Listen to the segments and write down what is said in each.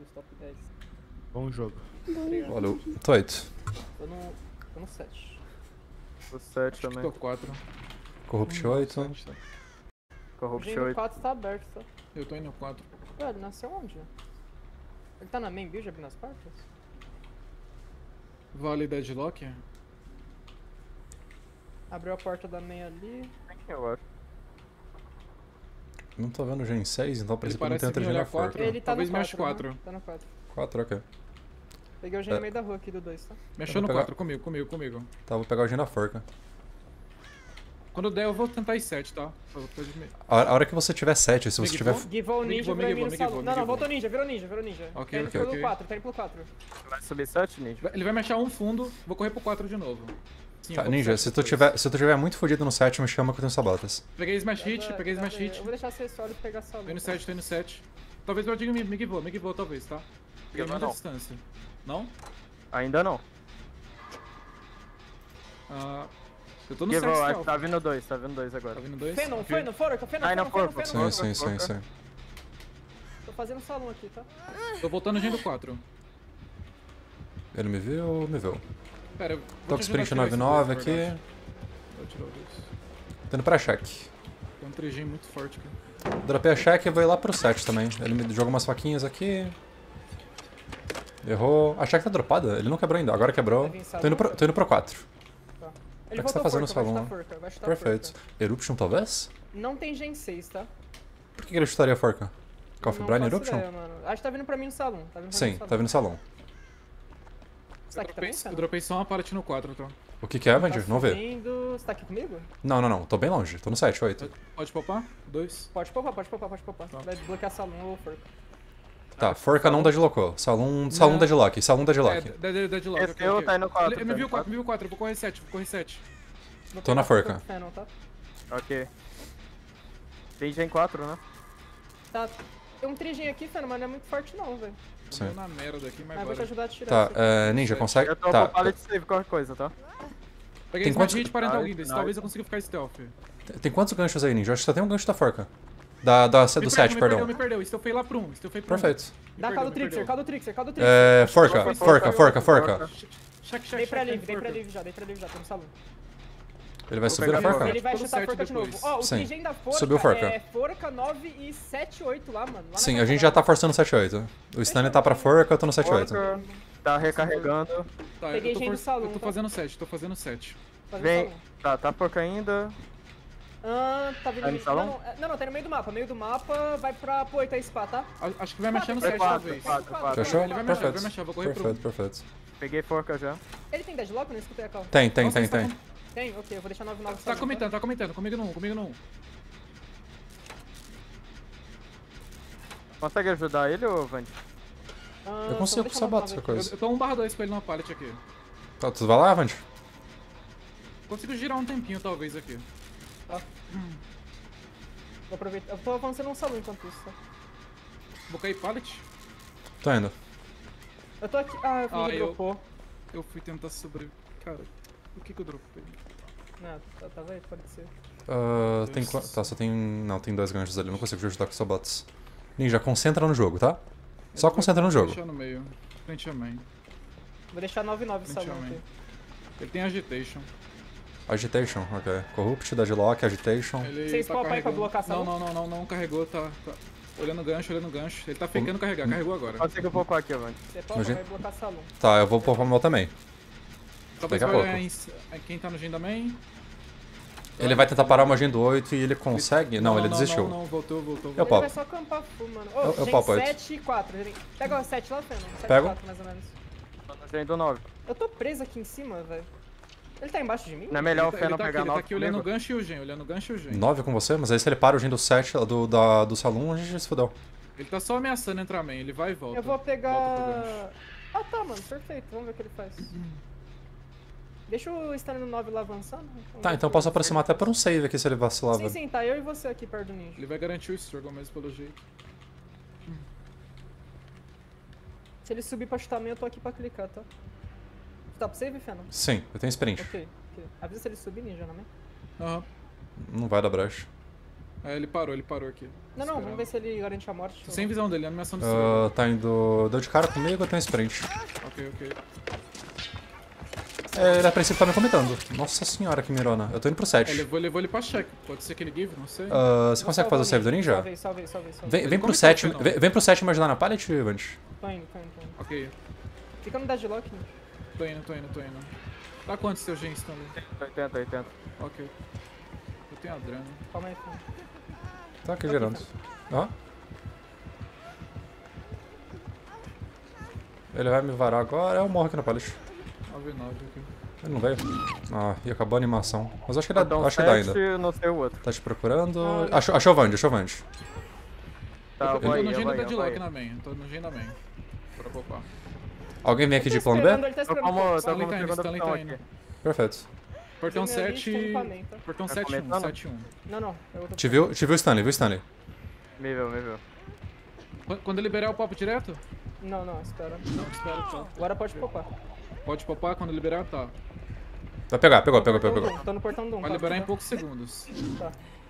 os top 10. Bom jogo. Obrigado. Valeu. Tô 8. Tô no 7. O 7 Acho que também. tô 4. Corrupt 8. O Corrupt Gen 8. 4 tá aberto, tá? Eu tô indo no 4. Ué, ele nasceu onde? Ele tá na main build abrindo as portas? Vale Deadlock? Abriu a porta da main ali. Eu acho. Não tô vendo o Gen 6, então a Ele princípio não parece tem outra vir Gen olhar na forca. 4. Ele tá Talvez no 4, mexe 4. né? Tá no 4. 4, ok. Peguei o Gen no meio da rua aqui do 2, tá? Me Eu achou vou no pegar- 4, comigo. Tá, vou pegar o Gen da forca. Quando der eu vou tentar ir 7, tá? Eu tô de... A hora que você tiver 7, se você Mig tiver... Bom? Givou o ninja, Mig virou Bom, no Mig salão. Bom, Não, Mig voltou Bom. ninja, virou ninja. Ok, Tá indo ok, pelo ok. 4, tá indo pelo 4. Vai subir 7, Ninja? Ele vai me achar um fundo, vou correr pro 4 de novo. Sim, Tá, eu vou pro Ninja, 7 se tu depois. tiver muito fodido no 7, me chama que eu tenho sabotas. Peguei Smash Hit, peguei Smash Eu Hit. vou deixar você sólido pegar salão. Tô indo 7, tô indo 7. Talvez eu diga Mig Vou talvez, tá? Peguei muita não. distância. Não? Ainda não. Ah, eu tô no 7 Givou, acho que stealth. tá vindo 2 agora. Tá vindo 2? Fenon, Fenon, Forca, Ai, não, Fenon. forca. Sim. Tô fazendo salão aqui, tá? Tô voltando no Gen do 4. Ele me viu ou me viu? Pera, eu Tô vou com te sprint ajudar a tirar esse 99 dois, na aqui. verdade. Vou tirar o 2. Tô indo pra check. Tem um 3G muito forte, cara. Dropei a check e vou ir lá pro 7 também. Ele me jogou umas faquinhas aqui. Errou. A check tá dropada? Ele não quebrou ainda. Agora quebrou. Vai vir Tô indo pro 4. Ele O que você tá fazendo no vai salão? chutar forca, vai chutar Perfeito. forca. Eruption talvez? Não tem Gen 6, tá? Por que ele chutaria a forca? Call of Não Brine faço Eruption? ideia, mano. Acho que tá vindo pra mim no salão. Tá vindo pra mim Sim, no salão. tá vindo no salão. Você tá aqui também, Eu Fenon? dropei só uma parte no 4, tá? O que é, Avenger? Tá Não vê. subindo. Você tá aqui comigo? Não. Tô bem longe. Tô no 7, 8. Pode popar? 2. Pode poupar. Tá. Vai desbloquear salão ou forca. Tá, forca não deadlocou. Salão Não. deadlock. Salão É, deadlock. deadlock. Esse eu tá indo 4. Ele me viu 4, eu vou correr 7, Vou Tô na pegar forca. do Fenon, tá? Ok. Tem Gen 4, né? Tá. Tem um triginho aqui, Fenon, mas não é muito forte não, velho. Sim. Tô na merda aqui, mas Mas vou te bora. ajudar a tirar Tá, isso aqui. Ninja, consegue... Eu tô Tá, pro pallet save, qualquer coisa, tá? Peguei Tem Smash quantos- Hit parental Nice, Guinness, nice. talvez eu consiga ficar stealth. tem quantos ganchos aí, Ninja? Acho que só tem um gancho da forca. Do 7, perdão. Me perdeu, stealthei lá pro 1, stealthei pro 1. Perfeito. Dá caldo Trixer, caldo Trixer. Forca. Check, Dei pra live já, tô no salão. Ele vai Vou subir a pegar forca? Ele vai Tô no chutar a sete forca de novo. depois. Ó, o Sim. trigem da forca Subiu forca. é forca 9 e 7, 8 lá, mano. Lá Sim, na a gente já tá casa forçando o 7-8. O Stanley tá pra forca, eu tô no 7-8. Forca, tá recarregando. Tá, Peguei eu gente do salão, tô tá? fazendo 7, tô fazendo 7. lá, fazer Vem. salão. Tá forca ainda. Tá vindo Tá no salão? Não, tá no meio do mapa. Meio do mapa vai pra 8 aí spa, tá? Acho que vai mexer no Vai 7 4, talvez. 4. Fechou? Ele vai mexer, Perfeito. vou correr pro 1. Perfeito. Peguei forca já. Ele tem deadlock? Eu não escutei a call. Tem. Tem? Ok, eu vou deixar 9 Tá comentando, comigo no 1. Consegue ajudar ele, ô Vand? Eu consigo sabotar essa coisa. Eu tô 1/2 com ele numa pallet aqui. Tá, tu vai lá, Avante? Consigo girar um tempinho talvez aqui. Vou aproveitar. Eu tô avançando um salão enquanto isso, tá? Vou cair pallet. Tô indo. Eu tô aqui. Ah, eu fiz o dropou. Eu fui tentar sobreviver. Cara, o que eu dropei? Não, tava aí, pode ser. Tem tá, só tem... Não, tem 2 ganchos ali. Eu não consigo te ajudar com sabotes. Ninja, concentra no jogo, tá? Só concentra no jogo. Deixar no meio. Frente a main. Vou deixar 9-9 Frente salão a main. aqui. Ele tem agitation. Agitation, ok. Corrupt, Deadlock, Agitation. Ele Vocês tá popam aí pra carregando. blocar salão? Não carregou, tá. Olhando o gancho. Ele tá ficando carregar, carregou agora. Consegue popar aqui, Vand. Você popa, Nojento. vai blocar salão. Tá, eu vou poupar o meu também. Talvez daqui a vai pouco. olhar quem tá no gen da main. Ele vai tentar parar uma Gen do 8 e ele consegue? Não, ele desistiu. Não, voltou. Eu Ele popo. vai só acampar full, mano. Eu Gen popo oito. 7 e 4. Pega o 7 lá, Feno. 7 Pego. e 4, mais ou menos. Tô no Gen do 9. Eu tô preso aqui em cima, velho. Ele tá embaixo de mim? Não é melhor o Ele Feno tá pegar aqui, ele tá 9 aqui olhando o comigo? gancho e o gen, 9 com você? Mas aí se ele para o Gen do 7 do salão, a gente se fodeu. Ele tá só ameaçando entrar main, ele vai e volta. Eu vou Volta pro pegar... gancho. Ah, tá, mano. Perfeito. Vamos ver o que ele faz. Deixa o Stan no 9 lá avançando. Vamos Tá, ver então eu o que posso ele aproximar até por um save aqui se ele vacilar, faz. Sim, velho. sim. Tá eu e você aqui perto do ninja. Ele vai garantir o struggle mesmo pelo jeito. Se ele subir pra chutar meio, eu tô aqui pra clicar, tá? Tá pro save, Feno? Sim, eu tenho sprint. Ok. Avisa se ele subir, ninja, não é? Aham. Não vai dar brecha. É, ele parou aqui. Não, vamos ver se ele garante a morte. Tô sem visão dele, animação do Tá indo. Deu de cara comigo, eu tenho sprint. Ok. Ele a princípio tá me comentando. Nossa senhora, que mirona. Eu tô indo pro 7. Levou ele pra check. Pode ser que ele give, não sei. Você consegue fazer o save do ninja? Salvei. Vem pro Como 7. que eu Vem pro 7 me ajudar na pallet, Vant. Tô indo. Ok. Fica no deadlock, né? Tô indo. Tá quanto seu gen Stanley? 80. Ok. Eu tenho a drama. Calma aí, filho. Tá aqui gerando. Ó. Ele vai me varar agora, eu morro aqui na pallet. 9 aqui. Ele não veio. Ah, e acabou a animação. Mas acho que dá, Então, acho que dá ainda. 7, não sei o outro. Tá te procurando. Ah, Achou o Vand. Tá, Eu tô vai no aí, gen do vai aí, deadlock vai na main. Tô no gen da main. Pra poupar. Alguém vem aqui de Ele tá plano esperando, B? ele tá Eu esperando. como, tô Stanley como tá indo, segunda Stanley opção tá indo. aqui. Perfeito. Portão Tem minha 7. lista no caminho, tá? Portão Tá 7-1. começando? 7-1. Não, é outra Te viu Stanley, viu Stanley? Me viu. Quando ele liberar o pop direto? Não, espera. Não, espera, tá. Agora pode poupar. Pode popar quando liberar, tá. Vai pegar, pegou. Tô no portão do 1. Vai liberar em poucos segundos. Tá.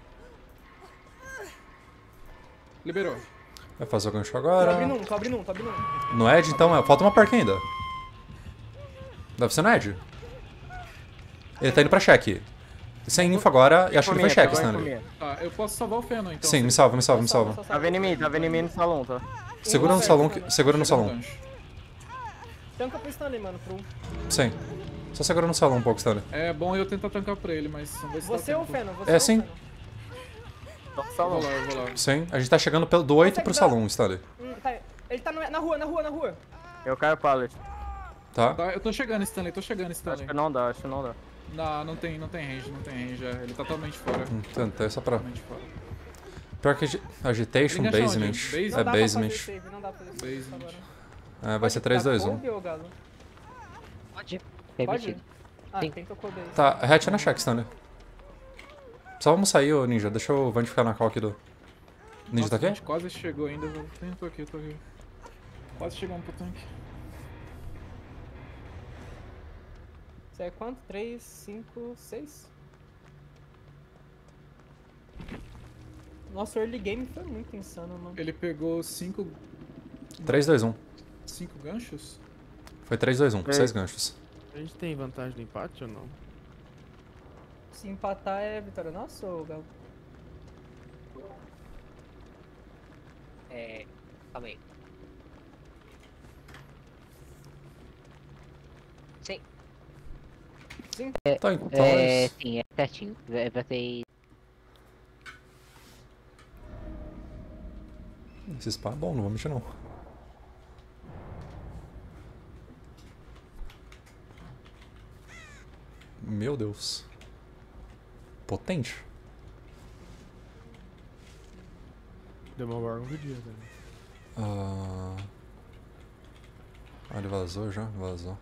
Vai Liberou. fazer o gancho Tô agora. abrindo um. No Edge, então, falta uma perk ainda. Deve ser no Edge. Ele tá indo pra check. Sem info agora, e acho que ele foi check, Stanley. Tá, eu posso salvar o Feno, então. Sim, me salva. Tá vendo em mim no salão, tá? Segura no salão. Segura no salão. Tanca pro Stanley, mano, pro 1. Sim. Só segura no salão um pouco, Stanley. É bom eu tentar tancar pra ele, mas vamos ver se Você dá ou o tempo. Feno? É, sim. Tô no Eu salão. vou lá. Sim. A gente tá chegando do 8 pro salão, Stanley. Tá. Ele tá na rua. Eu caio pallet. Tá? Tá, eu tô chegando, Stanley. Acho que não dá. Não tem range. É. Ele tá totalmente fora. Tentei só pra. Totalmente fora. Pior que Agitation, Ele enganchou Basement. onde? Não É dá pra fazer Basement. save, não dá pra fazer save Basement. agora. Vai ser 3, 2, 1. Kobe ou Galo? Pode. Pode? Permitido. Ah, Sim. quem tocou dele? Tá, hatch na check, Stanley. Só vamos sair, ô Ninja. Deixa o Vant ficar na call aqui do. Ninja tá Nossa, a aqui? gente quase chegou ainda, velho. Tô aqui. Quase chegamos pro tanque. Isso é quanto? 3, 5, 6? Nossa, o early game foi muito insano, mano. Ele pegou 5 3, 2, 1. ganchos? Foi 3, 2, 1. Ei. 6 ganchos. A gente tem vantagem no empate ou não? Se empatar é vitória nossa ou Galo? Calma aí. Sim. Tá, então. Sim, é certinho. Você. Esse spa é bom, não vou mentir não. Meu Deus. Potente. Deu uma órgão do dia, velho. Ele vazou já? Vazou.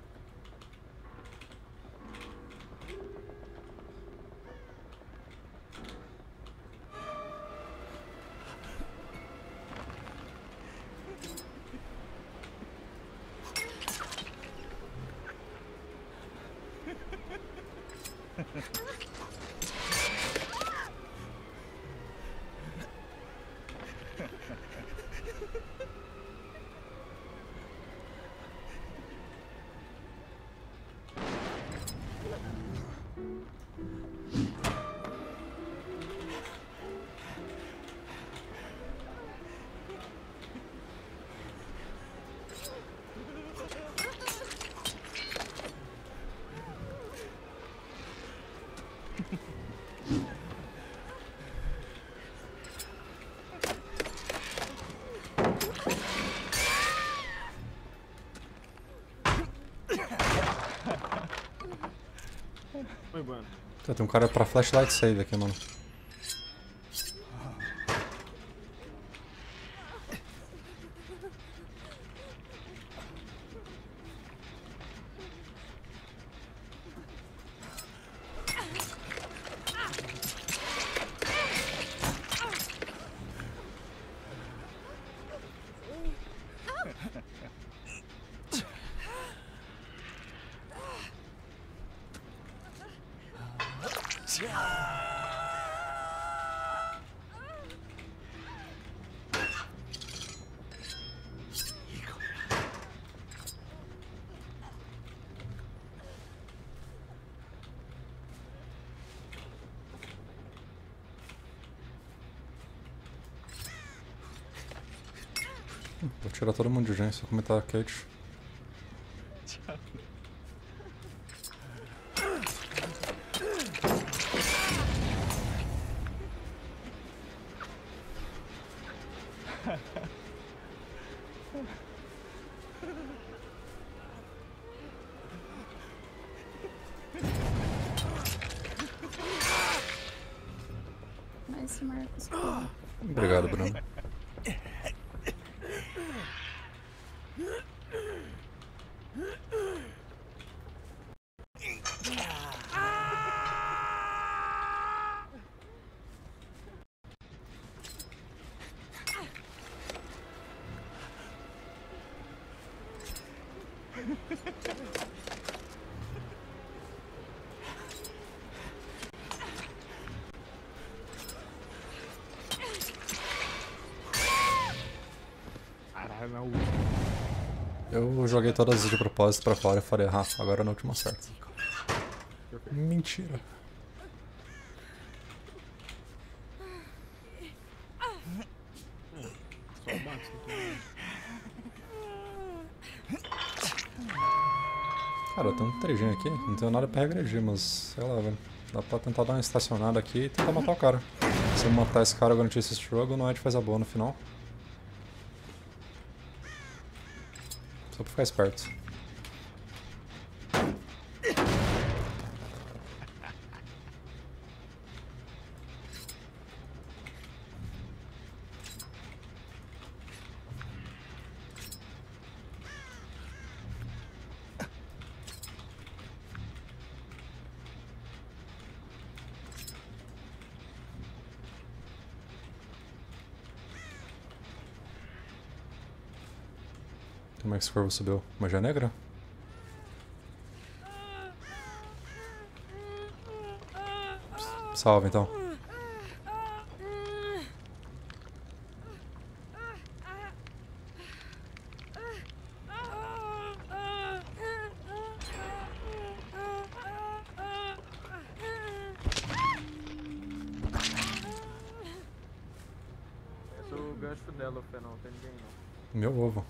Foi, mano. Tem um cara pra flashlight save aqui, mano. Vou tirar todo mundo de gente, só comentar a Kate. Mas Marcos, pô. Obrigado, Bruno. Caralho, não. Eu joguei todas de propósito pra fora e falei, ah, agora na última certa. Mentira. Só o Max, não tem Cara, tem um trejinho aqui, não tenho nada pra regredir, mas sei lá, velho. Dá pra tentar dar uma estacionada aqui e tentar matar o cara. Se eu matar esse cara garantir esse struggle, não é de fazer boa no final. Só pra ficar esperto. Como é que esse corvo subiu? Magia negra? Salve então. Esse é o gancho dela, Fê, não tem ninguém não. Meu ovo.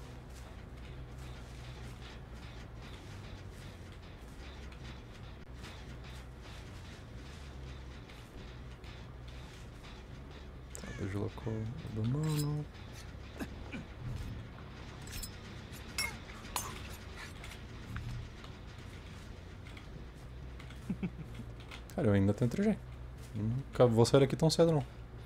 Deslocou do mano. Cara, eu ainda tenho 3G. Nunca vou sair daqui tão cedo não.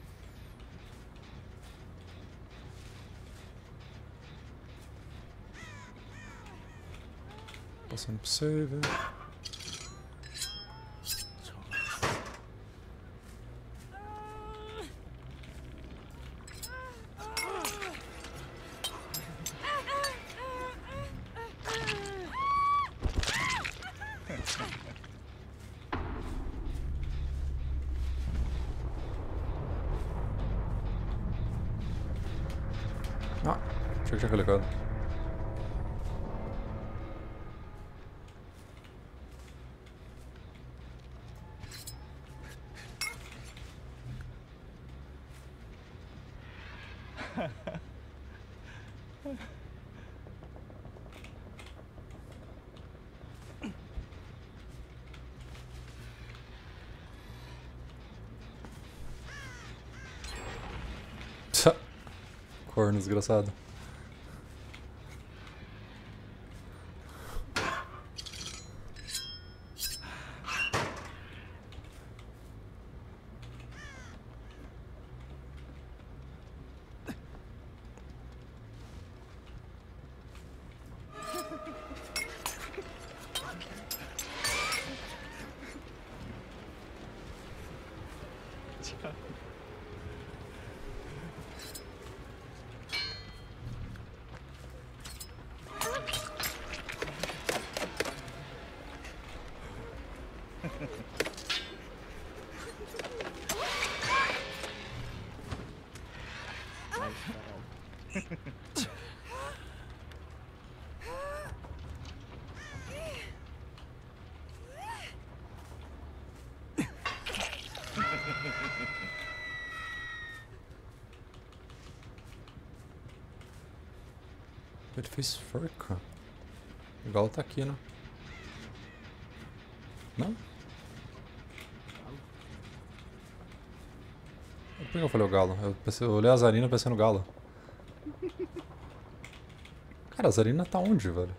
Passando pro save. Ah, achei que tinha clicado. Corno desgraçado. Ele fez forca. O galo tá aqui, né? Não? Por que eu falei o galo? Eu olhei a Zarina pensei no galo. Cara, a Zarina tá onde, velho?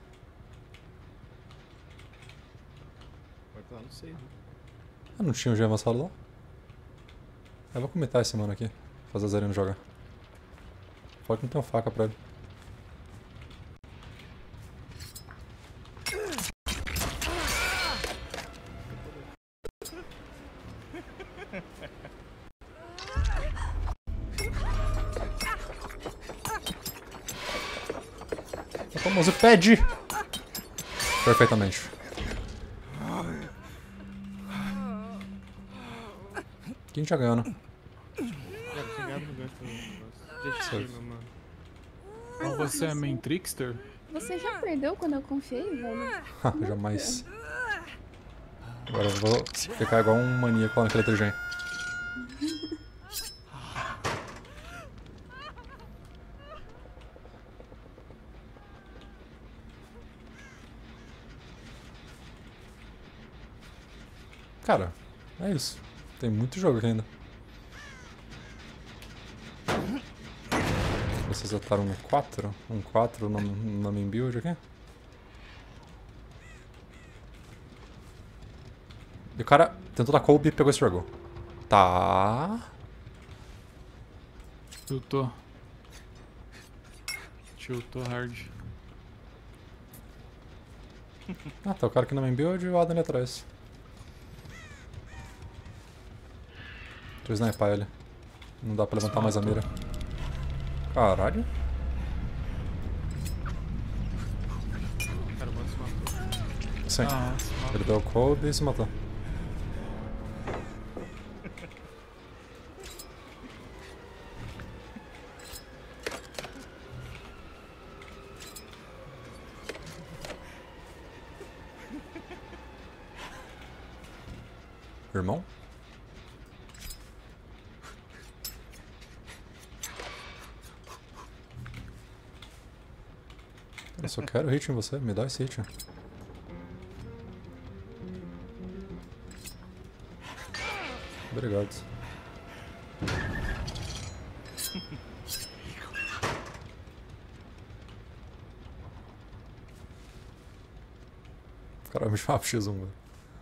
Vai pra lá, não sei. Né? Ah, não tinha um G avançado lá? Eu vou cometar esse mano aqui. Fazer a Zarina jogar. Pode não ter uma faca pra ele. O famoso pede! Perfeitamente. Quem já ganhou, né? Cara, chegava no gancho do negócio. Certo. Meu mano. Então você é main trickster? Você já perdeu quando eu confiei, velho? Jamais. Agora eu vou ficar igual um maníaco lá naquele trigem. Cara, é isso. Tem muito jogo aqui ainda. Vocês ataram um 4? Um 4 na main build aqui? E o cara tentou dar Kobe e pegou esse dragão. Tá. Tiltou. Tiltou hard. Ah, tá o cara aqui na main build e o Adam ali atrás. Deixa eu snipar ele. Não dá pra levantar mais a mira. Caralho. Cara, o mano se matou. Sim. Ah, Ele deu o Kobe e se matou. Irmão? Eu só quero hit em você, me dá esse hit. Obrigado. Caralho, me chama X1, velho.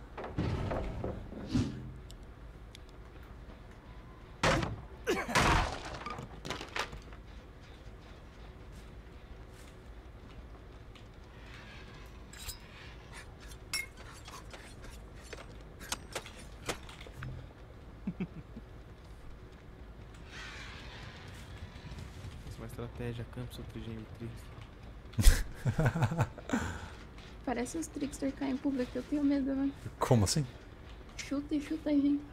Essa é uma estratégia, Campos, outro gênio, Trix. Parece os trickster caem em público, eu tenho medo, né? Como assim? Chuta e chuta aí, gente.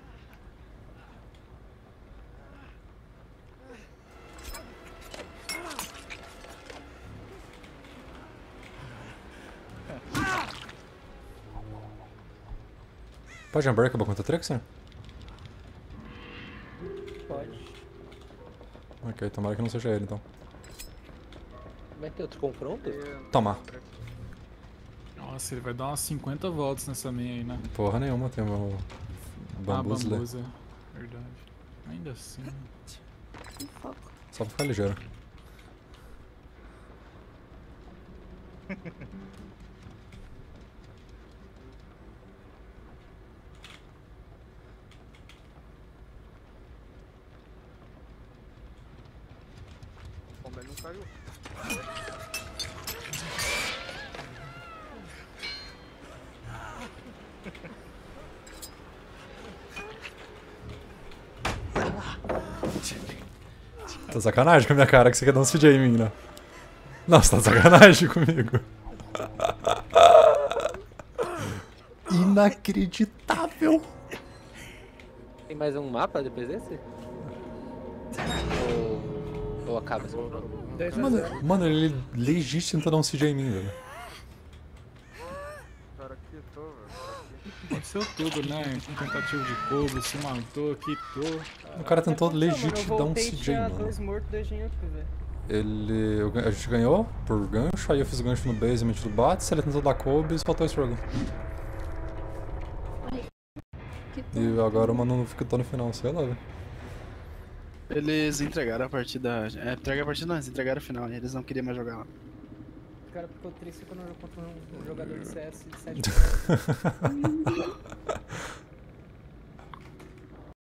Pode Unbreakable contra Trixie? Pode. Ok, tomara que não seja ele então. Vai ter outro confronto? Toma. Nossa, ele vai dar umas 50 voltas nessa main aí, né? Porra nenhuma, tem o Bambuzer. Bambuza. Verdade. Ainda assim. Que foco. Só pra ficar ligeiro. Como ele não caiu. Tá sacanagem com a minha cara que você quer dar um CJ em mim, né? Nossa, tá sacanagem comigo. Inacreditável. Tem mais um mapa depois desse? Ou acaba esse confronto? Mano, ele legit tentou dar um CJ em mim, velho. O cara quitou, velho. Aconteceu tudo, né? Tentativa de Kobe, se matou, quitou. O cara tentou Aconteceu, legit mano, eu dar um voltei, CJ, tinha mano. 2 mortos, 2 genhos, velho. A gente ganhou por gancho, aí eu fiz o gancho no basement do Bats, ele tentou dar Kobe e soltou o Struggle. Que E agora o Manu fica no final, sei lá, velho. Eles entregaram a partida. Entregaram a partida não, eles entregaram a final, né? Eles não queriam mais jogar lá. O cara ficou triste quando eu contra um jogador de CS de 7.